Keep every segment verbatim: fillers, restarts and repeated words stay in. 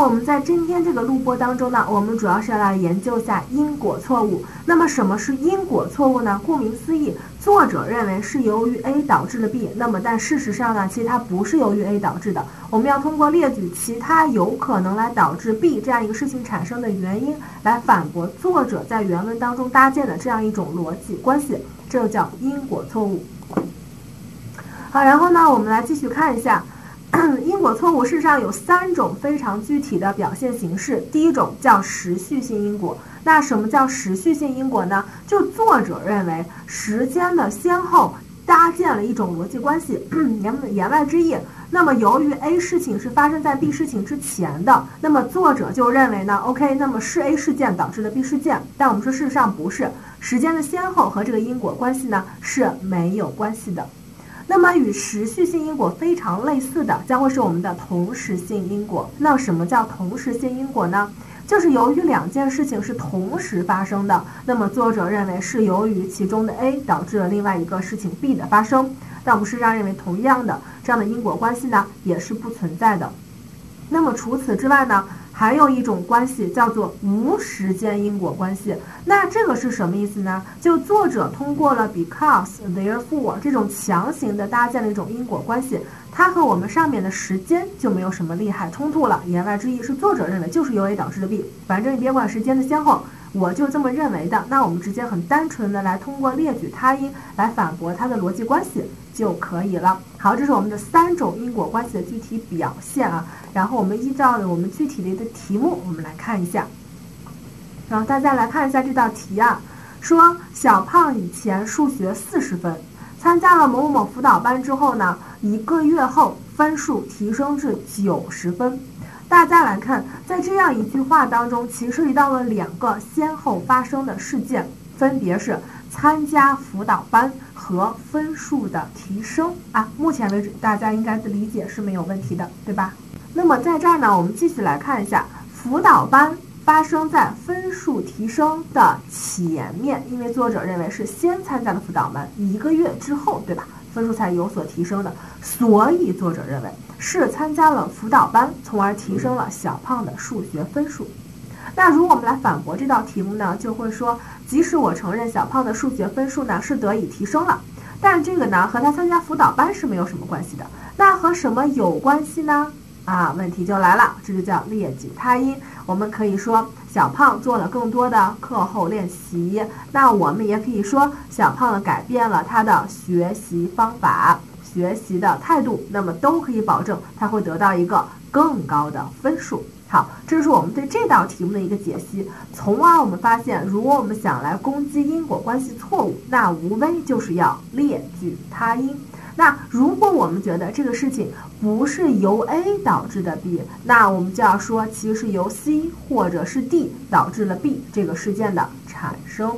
我们在今天这个录播当中呢，我们主要是要来研究一下因果错误。那么什么是因果错误呢？顾名思义，作者认为是由于 A 导致了 B， 那么但事实上呢，其实它不是由于 A 导致的。我们要通过列举其他有可能来导致 B 这样一个事情产生的原因，来反驳作者在原文当中搭建的这样一种逻辑关系，这就叫因果错误。好，然后呢，我们来继续看一下。因果错误事实上有三种非常具体的表现形式。第一种叫时序性因果。那什么叫时序性因果呢？就作者认为时间的先后搭建了一种逻辑关系。言言外之意，那么由于 A 事情是发生在 B 事情之前的，那么作者就认为呢 ，OK， 那么是 A 事件导致了 B 事件。但我们说事实上不是，时间的先后和这个因果关系呢是没有关系的。那么与时序性因果非常类似的将会是我们的同时性因果。那什么叫同时性因果呢？就是由于两件事情是同时发生的，那么作者认为是由于其中的 A 导致了另外一个事情 B 的发生。但我们事实上认为同样的这样的因果关系呢也是不存在的。那么除此之外呢，还有一种关系叫做无时间因果关系。那这个是什么意思呢？就作者通过了 because therefore 这种强行的搭建了一种因果关系，它和我们上面的时间就没有什么利害冲突了。言外之意是作者认为就是由 A 导致的 B， 反正你别管时间的先后，我就这么认为的。那我们直接很单纯的来通过列举他因来反驳它的逻辑关系就可以了。好，这是我们的三种因果关系的具体表现啊。然后我们依照我们具体的一个题目，我们来看一下。然后大家来看一下这道题啊，说小胖以前数学四十分，参加了某某某辅导班之后呢，一个月后分数提升至九十分。大家来看，在这样一句话当中，其实涉及到了两个先后发生的事件，分别是参加辅导班和分数的提升啊。目前为止，大家应该的理解是没有问题的，对吧？那么在这儿呢，我们继续来看一下，辅导班发生在分数提升的前面，因为作者认为是先参加了辅导班，一个月之后，对吧？分数才有所提升的，所以作者认为是参加了辅导班，从而提升了小胖的数学分数。那如果我们来反驳这道题目呢，就会说，即使我承认小胖的数学分数呢是得以提升了，但这个呢和他参加辅导班是没有什么关系的。那和什么有关系呢？啊，问题就来了，这就叫列举他因。我们可以说小胖做了更多的课后练习，那我们也可以说小胖呢改变了他的学习方法、学习的态度，那么都可以保证他会得到一个更高的分数。好，这是我们对这道题目的一个解析，从而我们发现，如果我们想来攻击因果关系错误，那无非就是要列举他因。那如果我们觉得这个事情不是由 A 导致的 B， 那我们就要说其实是由 C 或者是 D 导致了 B 这个事件的产生。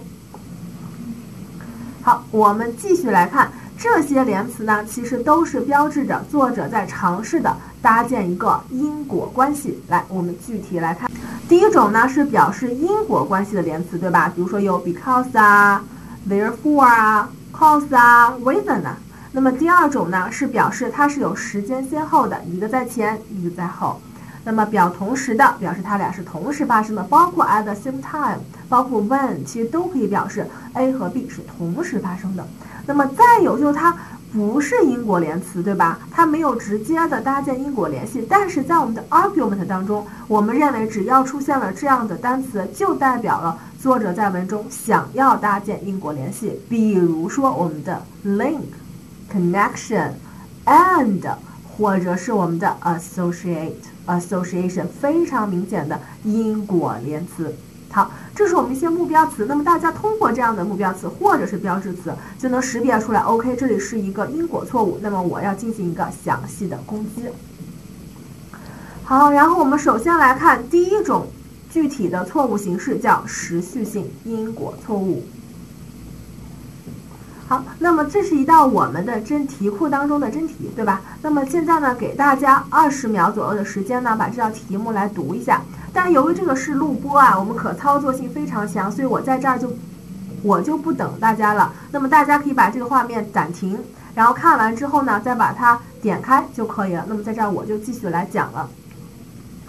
好，我们继续来看这些连词呢，其实都是标志着作者在尝试的搭建一个因果关系。来，我们具体来看，第一种呢是表示因果关系的连词，对吧？比如说有 because 啊、therefore 啊、cause 啊、reason 啊。那么第二种呢是表示它是有时间先后的，一个在前，一个在后。那么表同时的，表示它俩是同时发生的，包括 at the same time， 包括 when， 其实都可以表示 A 和 B 是同时发生的。那么再有就是它不是因果连词，对吧？它没有直接的搭建因果联系，但是在我们的 argument 当中，我们认为只要出现了这样的单词，就代表了作者在文中想要搭建因果联系。比如说我们的 link、connection、and， 或者是我们的 associate、association， 非常明显的因果连词。好，这是我们一些目标词。那么大家通过这样的目标词或者是标志词，就能识别出来 OK， 这里是一个因果错误，那么我要进行一个详细的攻击。好，然后我们首先来看第一种具体的错误形式，叫时序性因果错误。好，那么这是一道我们的真题库当中的真题，对吧？那么现在呢，给大家二十秒左右的时间呢，把这道题目来读一下。但由于这个是录播啊，我们可操作性非常强，所以我在这儿就我就不等大家了。那么大家可以把这个画面暂停，然后看完之后呢，再把它点开就可以了。那么在这儿我就继续来讲了。好，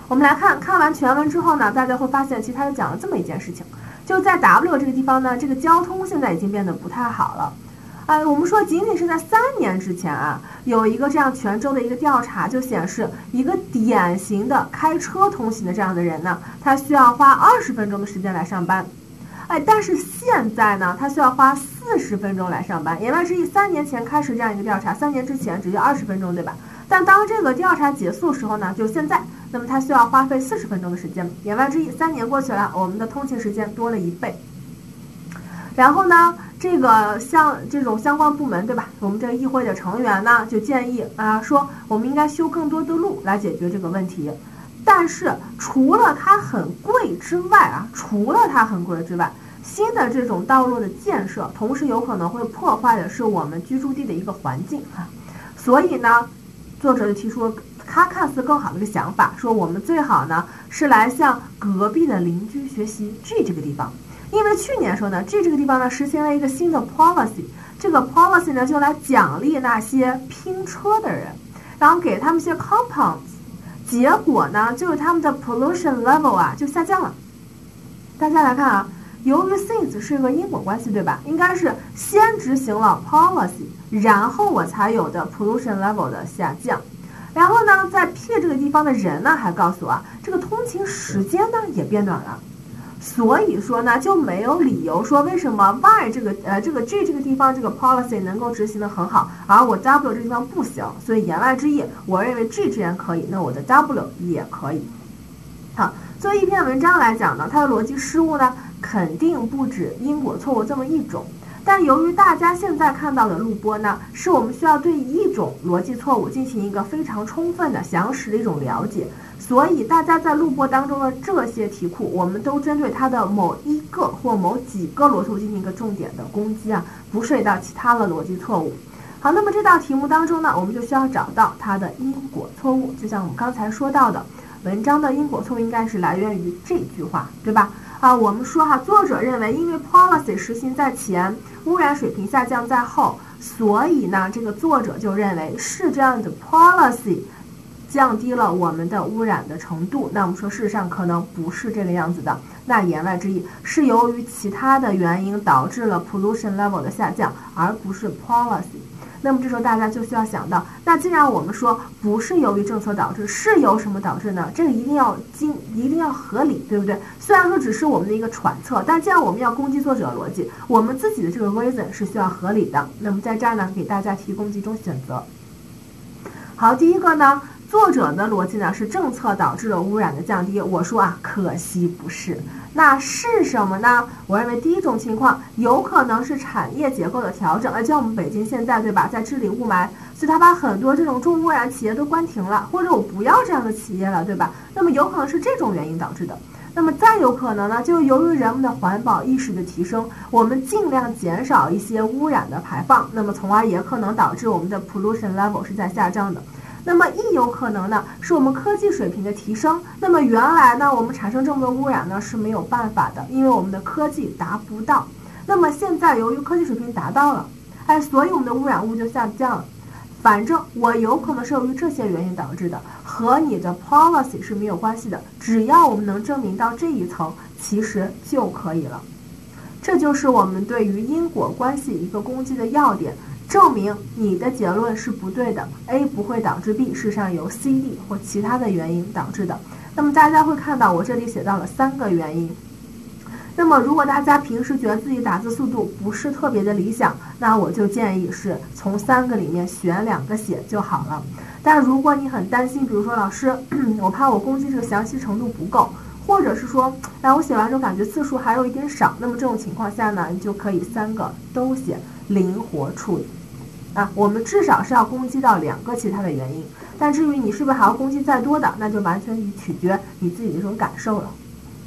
我们来看看完全文之后呢，大家会发现其实它是讲了这么一件事情，就在 W 这个地方呢，这个交通现在已经变得不太好了。呃，我们说仅仅是在三年之前啊，有一个这样全州的一个调查就显示，一个典型的开车通行的这样的人呢，他需要花二十分钟的时间来上班。哎，但是现在呢，他需要花四十分钟来上班。言外之意，三年前开始这样一个调查，三年之前只要二十分钟，对吧？但当这个调查结束的时候呢，就现在，那么他需要花费四十分钟的时间。言外之意，三年过去了，我们的通勤时间多了一倍。然后呢，这个像这种相关部门，对吧？我们这个议会的成员呢，就建议啊，说我们应该修更多的路来解决这个问题。但是除了它很贵之外啊，除了它很贵之外，新的这种道路的建设，同时有可能会破坏的是我们居住地的一个环境啊。所以呢，作者就提出他看似更好的一个想法，说我们最好呢是来向隔壁的邻居学习 G 这个地方。因为去年说呢 ，G 这个地方呢实行了一个新的 policy， 这个 policy 呢就来奖励那些拼车的人，然后给他们一些 compounds， 结果呢就是他们的 pollution level 啊就下降了。大家来看啊，由于 since 是一个因果关系，对吧？应该是先执行了 policy， 然后我才有的 pollution level 的下降。然后呢，在 P 这个地方的人呢还告诉我啊，这个通勤时间呢也变短了。所以说呢，就没有理由说为什么 Y 这个呃这个 G 这个地方这个 policy 能够执行的很好，而我 W 这个地方不行。所以言外之意，我认为 G 既然可以，那我的 W 也可以。好，作为一篇文章来讲呢，它的逻辑失误呢，肯定不止因果错误这么一种。但由于大家现在看到的录播呢，是我们需要对一种逻辑错误进行一个非常充分的详实的一种了解。所以大家在录播当中的这些题库，我们都针对它的某一个或某几个逻辑错误进行一个重点的攻击啊，不涉及到其他的逻辑错误。好，那么这道题目当中呢，我们就需要找到它的因果错误。就像我们刚才说到的，文章的因果错误应该是来源于这句话，对吧？啊，我们说哈，作者认为因为 policy 实行在前，污染水平下降在后，所以呢，这个作者就认为是这样的 policy。降低了我们的污染的程度，那我们说事实上可能不是这个样子的。那言外之意是由于其他的原因导致了 pollution level 的下降，而不是 policy。那么这时候大家就需要想到，那既然我们说不是由于政策导致，是由什么导致呢？这个一定要经一定要合理，对不对？虽然说只是我们的一个揣测，但既然我们要攻击作者的逻辑，我们自己的这个 reason 是需要合理的。那么在这儿呢，给大家提供几种选择。好，第一个呢，作者的逻辑呢是政策导致了污染的降低，我说啊，可惜不是。那是什么呢？我认为第一种情况有可能是产业结构的调整，而且我们北京现在对吧，在治理雾霾，所以它把很多这种重污染企业都关停了，或者我不要这样的企业了，对吧？那么有可能是这种原因导致的。那么再有可能呢，就是由于人们的环保意识的提升，我们尽量减少一些污染的排放，那么从而也可能导致我们的 pollution level 是在下降的。那么亦有可能呢，是我们科技水平的提升。那么原来呢，我们产生这么多污染呢是没有办法的，因为我们的科技达不到。那么现在由于科技水平达到了，哎，所以我们的污染物就下降了。反正我有可能是由于这些原因导致的，和你的 policy 是没有关系的。只要我们能证明到这一层，其实就可以了。这就是我们对于因果关系一个攻击的要点。证明你的结论是不对的 ，A 不会导致 B， 事实上由 C、D 或其他的原因导致的。那么大家会看到我这里写到了三个原因。那么如果大家平时觉得自己打字速度不是特别的理想，那我就建议是从三个里面选两个写就好了。但如果你很担心，比如说老师，我怕我攻击这个详细程度不够，或者是说，哎，我写完之后感觉字数还有一点少，那么这种情况下呢，你就可以三个都写，灵活处理。啊，我们至少是要攻击到两个其他的原因，但至于你是不是还要攻击再多的，那就完全取决你自己的这种感受了。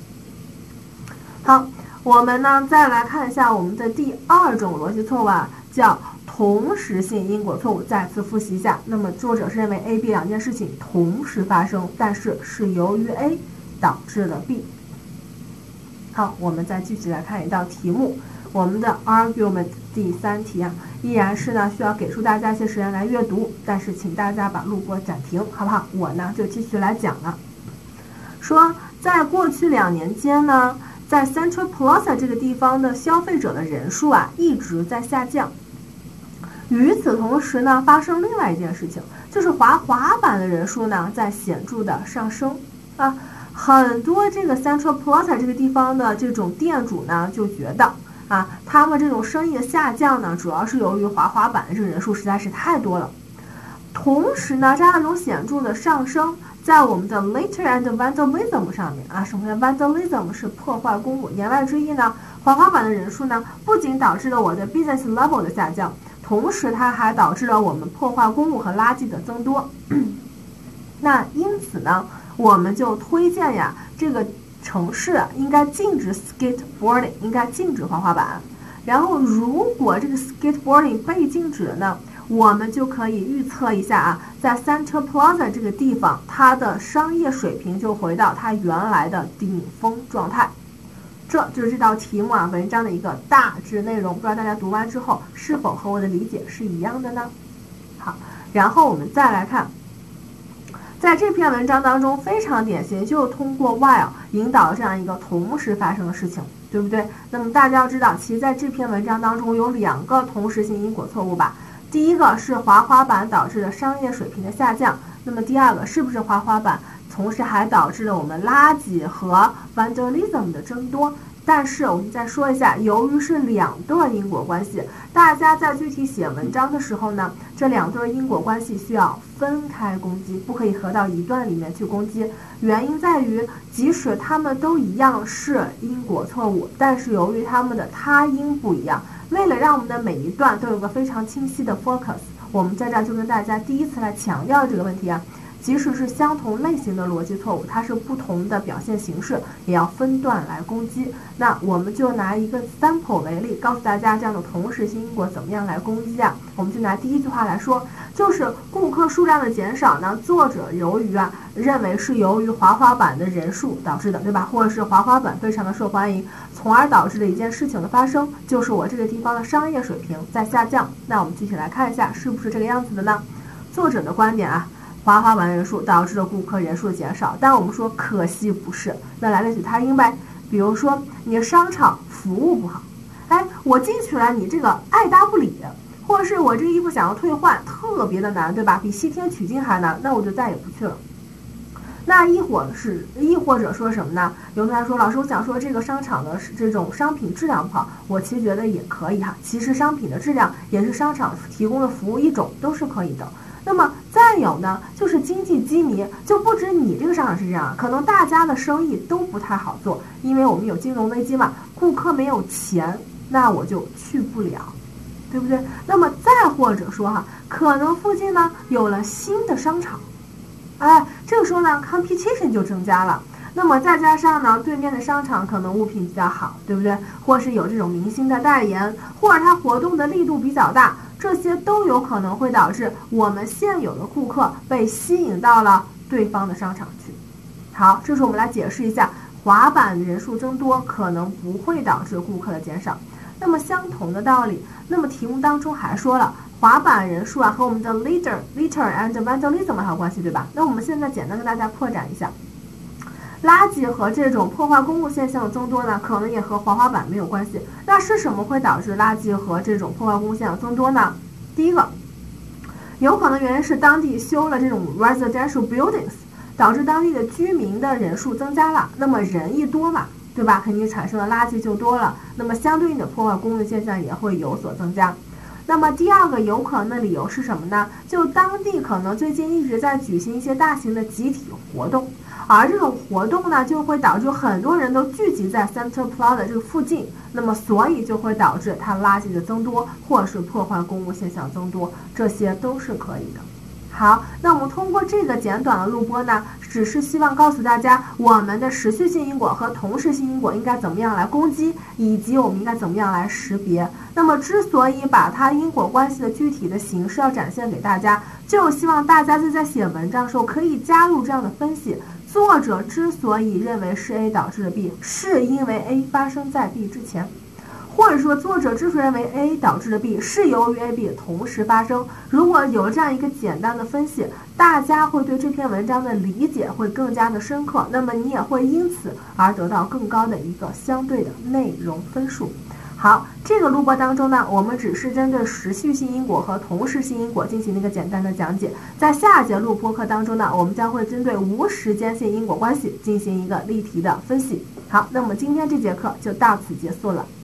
好，我们呢再来看一下我们的第二种逻辑错误啊，叫同时性因果错误。再次复习一下，那么作者是认为 A、B 两件事情同时发生，但是是由于 A 导致了 B。好，我们再继续来看一道题目。我们的 argument 第三题啊，依然是呢需要给出大家一些时间来阅读，但是请大家把录播暂停，好不好？我呢就继续来讲了。 说在过去两年间呢，在 Central Plaza 这个地方的消费者的人数啊一直在下降。与此同时呢，发生另外一件事情，就是滑滑板的人数呢在显著的上升啊。很多这个 Central Plaza 这个地方的这种店主呢就觉得啊，他们这种生意的下降呢，主要是由于滑滑板的这个人数实在是太多了。同时呢，这样一种显著的上升，在我们的 litter and vandalism 上面啊，什么叫 vandalism 是破坏公物，言外之意呢，滑滑板的人数呢，不仅导致了我的 business level 的下降，同时它还导致了我们破坏公物和垃圾的增多。那因此呢，我们就推荐呀，这个城市应该禁止 skateboarding， 应该禁止滑滑板。然后，如果这个 skateboarding 被禁止了呢，我们就可以预测一下啊，在 Central Plaza 这个地方，它的商业水平就回到它原来的顶峰状态。这就是这道题目啊文章的一个大致内容，不知道大家读完之后是否和我的理解是一样的呢？好，然后我们再来看，在这篇文章当中非常典型，就通过 while 引导了这样一个同时发生的事情，对不对？那么大家要知道，其实在这篇文章当中有两个同时性因果错误吧。第一个是滑滑板导致的商业水平的下降，那么第二个是不是滑滑板同时还导致了我们垃圾和 vandalism 的增多？但是我们再说一下，由于是两对因果关系，大家在具体写文章的时候呢，这两对因果关系需要分开攻击，不可以合到一段里面去攻击。原因在于，即使它们都一样是因果错误，但是由于它们的他因不一样，为了让我们的每一段都有个非常清晰的 focus， 我们在这儿就跟大家第一次来强调这个问题啊。即使是相同类型的逻辑错误，它是不同的表现形式，也要分段来攻击。那我们就拿一个 sample 为例，告诉大家这样的同时性因果怎么样来攻击啊？我们就拿第一句话来说，就是顾客数量的减少呢，作者由于啊认为是由于滑滑板的人数导致的，对吧？或者是滑滑板非常的受欢迎，从而导致的一件事情的发生，就是我这个地方的商业水平在下降。那我们具体来看一下，是不是这个样子的呢？作者的观点啊。滑滑板人数导致了顾客人数减少，但我们说可惜不是，那来列举他因呗。比如说你的商场服务不好，哎，我进去了，你这个爱答不理，或者是我这个衣服想要退换，特别的难，对吧？比西天取经还难，那我就再也不去了。那亦或是亦或者说什么呢？有同学说，老师，我想说这个商场的这种商品质量不好，我其实觉得也可以哈。其实商品的质量也是商场提供的服务一种，都是可以的。那么再有呢，就是经济低迷，就不止你这个商场是这样，可能大家的生意都不太好做，因为我们有金融危机嘛，顾客没有钱，那我就去不了，对不对？那么再或者说哈，可能附近呢有了新的商场，哎，这个时候呢 competition 就增加了。那么再加上呢，对面的商场可能物品比较好，对不对？或是有这种明星的代言，或者它活动的力度比较大，这些都有可能会导致我们现有的顾客被吸引到了对方的商场去。好，这是我们来解释一下，滑板人数增多可能不会导致顾客的减少。那么相同的道理，那么题目当中还说了，滑板人数啊和我们的 litter litter and vandalism 还有关系，对吧？那我们现在简单跟大家扩展一下。垃圾和这种破坏公物现象的增多呢，可能也和滑滑板没有关系。那是什么会导致垃圾和这种破坏公物现象增多呢？第一个，有可能原因是当地修了这种 residential buildings， 导致当地的居民的人数增加了。那么人一多嘛，对吧？肯定产生的垃圾就多了，那么相对应的破坏公物现象也会有所增加。那么第二个有可能的理由是什么呢？就当地可能最近一直在举行一些大型的集体活动，而这种活动呢，就会导致很多人都聚集在 Central Plaza 这个附近，那么所以就会导致它垃圾的增多，或者是破坏公物现象增多，这些都是可以的。好，那我们通过这个简短的录播呢，只是希望告诉大家，我们的持续性因果和同时性因果应该怎么样来攻击，以及我们应该怎么样来识别。那么之所以把它因果关系的具体的形式要展现给大家，就希望大家在写文章的时候可以加入这样的分析。作者之所以认为是 A 导致了 B， 是因为 A 发生在 B 之前。 或者说作者之所以认为 A 导致了 B 是由于 A、B 同时发生。如果有了这样一个简单的分析，大家会对这篇文章的理解会更加的深刻，那么你也会因此而得到更高的一个相对的内容分数。好，这个录播当中呢，我们只是针对时序性因果和同时性因果进行了一个简单的讲解。在下节录播课当中呢，我们将会针对无时间性因果关系进行一个例题的分析。好，那么今天这节课就到此结束了。